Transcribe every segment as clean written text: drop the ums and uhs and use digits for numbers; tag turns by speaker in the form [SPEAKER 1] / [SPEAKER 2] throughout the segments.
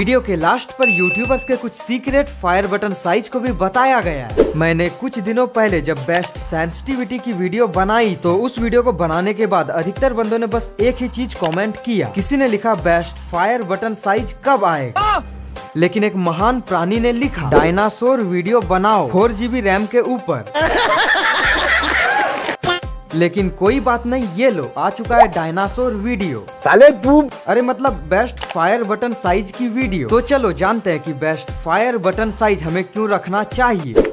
[SPEAKER 1] Video के last पर YouTubers के कुछ सीक्रेट फायर बटन साइज को भी बताया गया है। मैंने कुछ दिनों पहले जब बेस्ट सेंसिटिविटी की वीडियो बनाई तो उस वीडियो को बनाने के बाद अधिकतर बंदों ने बस एक ही चीज कमेंट किया, किसी ने लिखा बेस्ट फायर बटन साइज कब आएगा। लेकिन एक महान प्राणी ने लिखा डायनासोर वीडियो बनाओ 4 GB रैम के ऊपर। लेकिन कोई बात नहीं, ये लो आ चुका है डायनासोर वीडियो।
[SPEAKER 2] साले तू
[SPEAKER 1] अरे मतलब बेस्ट फायर बटन साइज की वीडियो। तो चलो जानते हैं कि बेस्ट फायर बटन साइज हमें क्यों रखना चाहिए।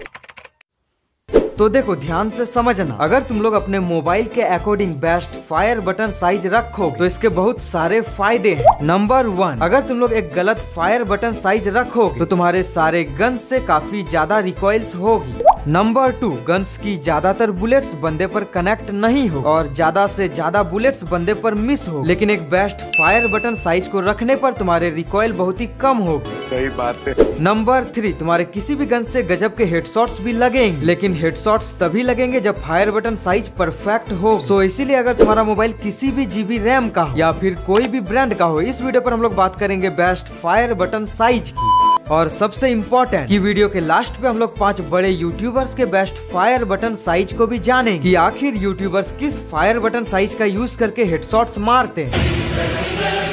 [SPEAKER 1] तो देखो ध्यान से समझना, अगर तुम लोग अपने मोबाइल के according best fire button size रखोगे तो इसके बहुत सारे फायदे हैं। नंबर 1, अगर तुम लोग एक गलत फायर बटन साइज रखोगे तो तुम्हारे सारे गन्स से काफी ज्यादा रिकॉइल्स होगी। नंबर 2, गन्स की ज्यादातर बुलेट्स बंदे पर कनेक्ट नहीं हो और ज्यादा से ज्यादा बुलेट्स बंदे पर मिस हो। लेकिन एक बेस्ट फायर बटन साइज को रखने पर तुम्हारे रिकॉइल बहुत ही कम होगी।
[SPEAKER 2] सही बात है।
[SPEAKER 1] नंबर 3, तुम्हारे किसी भी गन से गजब के हेडशॉट्स भी लगेंगे, लेकिन हेडशॉट्स तभी लगेंगे जब फायर बटन साइज परफेक्ट हो। सो इसीलिए अगर तुम्हारा मोबाइल किसी भी GB रैम का हो या फिर कोई भी ब्रांड का हो, इस वीडियो पर हम लोग बात करेंगे बेस्ट फायर बटन साइज की। और सबसे इम्पोर्टेंट कि वीडियो के लास्ट पे हम लोग 5 बड़े यूट्यूबर्स के बेस्ट फायर बटन साइज को भी जानेंगे कि आखिर यूट्यूबर्स किस फायर बटन साइज का यूज करके हेडशॉट्स मारते हैं।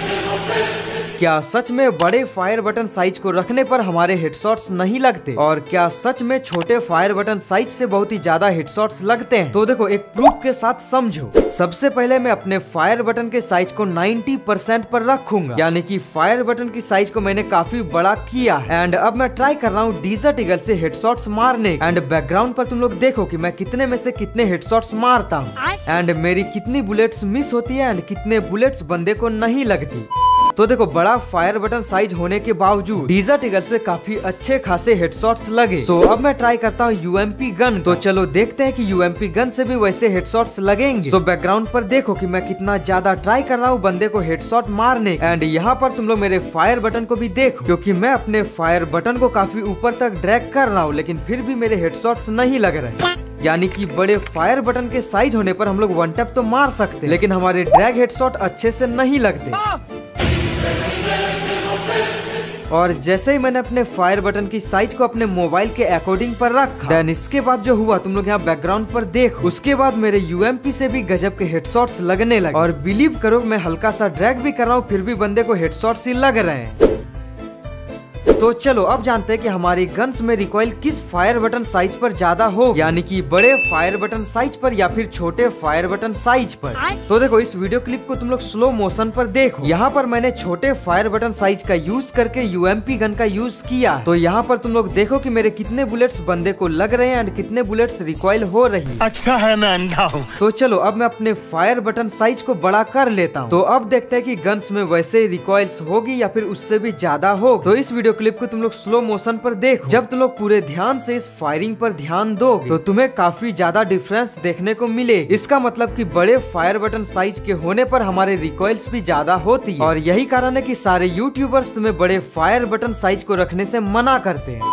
[SPEAKER 1] क्या सच में बड़े फायर बटन साइज को रखने पर हमारे हेडशॉट्स नहीं लगते, और क्या सच में छोटे फायर बटन साइज से बहुत ही ज्यादा हेडशॉट्स लगते हैं? तो देखो एक प्रूफ के साथ समझो। सबसे पहले मैं अपने फायर बटन के साइज को 90% पर रखूंगा, यानी कि फायर बटन की साइज को मैंने काफी बड़ा किया है। एंड अब मैं ट्राई कर रहा हूँ डेजर्ट ईगल से हेडशॉट्स मारने। एंड बैकग्राउंड पर तुम लोग देखो कि मैं कितने में से कितने हेडशॉट्स मारता हूँ एंड मेरी कितनी बुलेट्स मिस होती है एंड कितने बुलेट्स बंदे को नहीं लगती। तो देखो बड़ा फायर बटन साइज होने के बावजूद डेजर्ट ईगल से काफी अच्छे खासे हेडशॉट्स लगे। सो अब मैं ट्राई करता हूँ UMP गन। तो चलो देखते हैं कि UMP गन से भी वैसे हेडशॉट्स लगेंगे। सो बैकग्राउंड पर देखो कि मैं कितना ज्यादा ट्राई कर रहा हूँ बंदे को हेडशॉट मारने। एंड यहाँ पर तुम लोग मेरे फायर बटन को भी देखो, क्योंकि मैं अपने फायर बटन को काफी ऊपर तक ड्रैग कर रहा हूँ, लेकिन फिर भी मेरे हेडशॉट्स नहीं लग रहे। यानी कि बड़े फायर बटन के साइज होने पर हम लोग 1 टैप तो मार सकते, लेकिन हमारे ड्रैग हेडशॉट अच्छे से नहीं लगते। और जैसे ही मैंने अपने फायर बटन की साइज को अपने मोबाइल के अकॉर्डिंग पर रखा, देन इसके बाद जो हुआ तुम लोग यहाँ बैकग्राउंड पर देखो, उसके बाद मेरे UMP से भी गजब के हेडशॉट्स लगने लगे। और बिलीव करो मैं हल्का सा ड्रैग भी कर रहा हूँ, फिर भी बंदे को हेडशॉट्स ही लग रहे हैं। तो चलो अब जानते हैं कि हमारी गन्स में रिकॉइल किस फायर बटन साइज पर ज्यादा हो, यानी कि बड़े फायर बटन साइज पर या फिर छोटे फायर बटन साइज पर। तो देखो इस वीडियो क्लिप को तुम लोग स्लो मोशन पर देखो। यहाँ पर मैंने छोटे फायर बटन साइज का यूज करके UMP गन का यूज किया। तो यहाँ पर तुम लोग देखो कि मेरे कितने बुलेट्स बंदे को लग रहे हैं एंड कितने बुलेट्स रिकॉइल हो रही है।
[SPEAKER 2] अच्छा है मैं अंधा हूँ।
[SPEAKER 1] तो चलो अब मैं अपने फायर बटन साइज को बड़ा कर लेता हूँ। तो अब देखते हैं कि गन्स में वैसे रिकॉइल्स होगी या फिर उससे भी ज्यादा हो। तो इस वीडियो क्लिप को तुम लोग स्लो मोशन पर देखो। जब तुम लोग पूरे ध्यान से इस फायरिंग पर ध्यान दोगे तो तुम्हें काफी ज्यादा डिफरेंस देखने को मिले। इसका मतलब कि बड़े फायर बटन साइज के होने पर हमारे रिकॉइल्स भी ज्यादा होती है, और यही कारण है कि सारे यूट्यूबर्स तुम्हें बड़े फायर बटन साइज को रखने से मना करते हैं।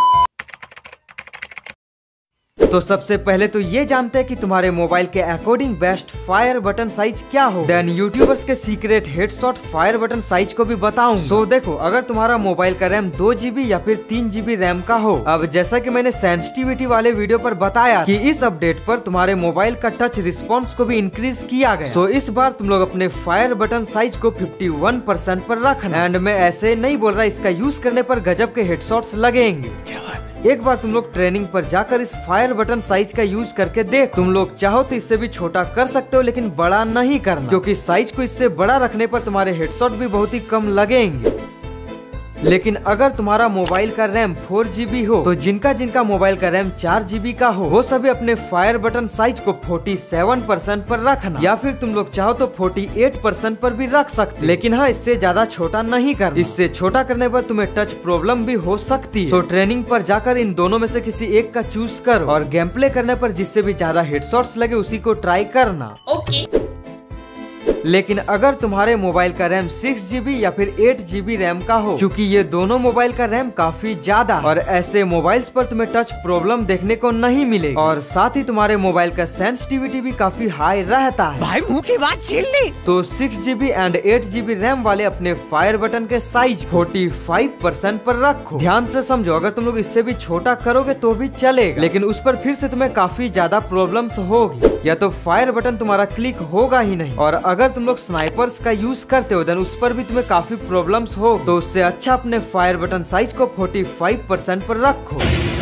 [SPEAKER 1] तो सबसे पहले तो ये जानते हैं कि तुम्हारे मोबाइल के according best fire button size क्या हो। देन यूट्यूबर्स के secret headshot fire button size को भी बताऊं। सो देखो अगर तुम्हारा मोबाइल का रैम 2 GB या फिर 3 GB रैम का हो, अब जैसा कि मैंने सेंसिटिविटी वाले वीडियो पर बताया कि इस अपडेट पर तुम्हारे मोबाइल का टच रिस्पॉन्स को भी इंक्रीज किया गया। सो इस बार तुम लोग अपने फायर बटन साइज को 51% पर रखना। एंड मैं ऐसे नहीं बोल रहा, इसका यूज करने पर गजब के हेडशॉट्स लगेंगे। एक बार तुम लोग ट्रेनिंग पर जाकर इस फायर बटन साइज का यूज करके देख। तुम लोग चाहो तो इससे भी छोटा कर सकते हो, लेकिन बड़ा नहीं करना, क्योंकि साइज को इससे बड़ा रखने पर तुम्हारे हेडशॉट भी बहुत ही कम लगेंगे। लेकिन अगर तुम्हारा मोबाइल का रैम 4 GB हो, तो जिनका जिनका मोबाइल का रैम 4 GB का हो, वो सभी अपने फायर बटन साइज को 47% पर रखना, या फिर तुम लोग चाहो तो 48% पर भी रख सकते। लेकिन हाँ, इससे ज्यादा छोटा नहीं करना। इससे छोटा करने पर तुम्हें टच प्रॉब्लम भी हो सकती है। तो ट्रेनिंग पर जाकर इन दोनों में से किसी एक का चूज करो, और गेम प्ले करने पर जिससे भी ज्यादा हेडशॉट्स लगे उसी को ट्राई करना।
[SPEAKER 3] ओके।
[SPEAKER 1] लेकिन अगर तुम्हारे मोबाइल का रैम 6GB या फिर 8GB रैम का हो, क्योंकि ये दोनों मोबाइल का रैम काफी ज्यादा और ऐसे मोबाइल्स पर तुम्हें टच प्रॉब्लम देखने को नहीं मिलेगी और साथ ही तुम्हारे मोबाइल का सेंसिटिविटी भी काफी हाई रहता है।
[SPEAKER 3] भाई मुंह की बात छीन ली।
[SPEAKER 1] तो 6GB एंड 8GB रैम वाले अपने फायर बटन के साइज 45% पर रखो। ध्यान से समझो, अगर तुम लोग इससे भी छोटा करोगे तो भी चलेगा, लेकिन उस पर फिर से तुम्हें काफी ज्यादा प्रॉब्लम्स होगी, या तो फायर बटन तुम्हारा क्लिक होगा ही नहीं, और अगर तुम लोग स्नाइपर्स का यूज करते हो देन उस पर भी तुम्हें काफी प्रॉब्लम्स हो। तो उससे अच्छा अपने फायर बटन साइज को 45% पर रखो।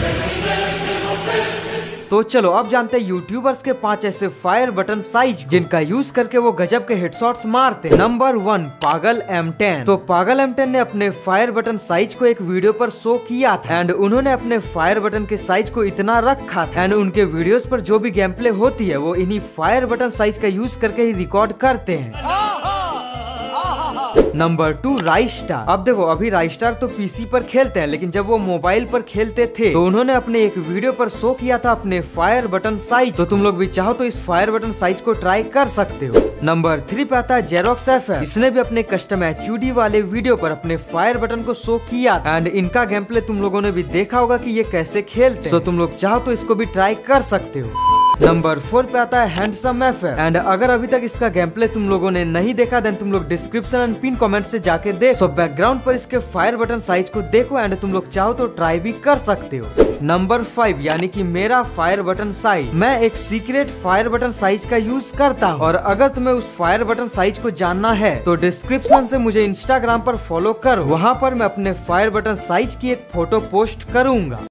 [SPEAKER 1] तो चलो अब जानते हैं यूट्यूबर्स के 5 ऐसे फायर बटन साइज जिनका यूज करके वो गजब के हेडशॉट्स मारते। नंबर 1, पागल M10। तो पागल M10 ने अपने फायर बटन साइज को एक वीडियो पर शो किया था एंड उन्होंने अपने फायर बटन के साइज को इतना रखा था एंड उनके वीडियोस पर जो भी गेम प्ले होती है वो इन्हीं फायर बटन साइज का यूज करके ही रिकॉर्ड करते हैं। Number 2, Raistar. अब देखो, अभी राइस्टार तो पीसी पर खेलते हैं, लेकिन जब वो मोबाइल पर खेलते थे तो उन्होंने अपने एक वीडियो पर शो किया था अपने फायर बटन साइज। तो तुम लोग भी चाहो तो इस फायर बटन साइज को ट्राई कर सकते हो। नंबर 3 पे आता है जेरोक्स FF। इसने भी अपने कस्टम HUD वाले वीडियो पर अपने फायर बटन को शो किया एंड इनका गेम प्ले तुम लोगों ने भी देखा होगा कि ये कैसे खेलते हैं। तो तुम लोग चाहो तो इसको भी ट्राई कर सकते हो। नंबर 4 पे आता है हैंडसम FF एंड अगर अभी तक इसका गेम प्ले तुम लोगों ने नहीं देखा देन तुम लोग डिस्क्रिप्शन एंड पिन कमेंट से जाके देख। सो बैकग्राउंड पर इसके फायर बटन साइज को देखो एंड तुम लोग चाहो तो ट्राई भी कर सकते हो। नंबर 5 यानी कि मेरा फायर बटन साइज। मैं एक सीक्रेट फायर बटन साइज का यूज करता हूँ और अगर तुम्हें उस फायर बटन साइज को जानना है तो डिस्क्रिप्शन से मुझे इंस्टाग्राम पर फॉलो करो। वहाँ पर मैं अपने फायर बटन साइज की एक फोटो पोस्ट करूंगा।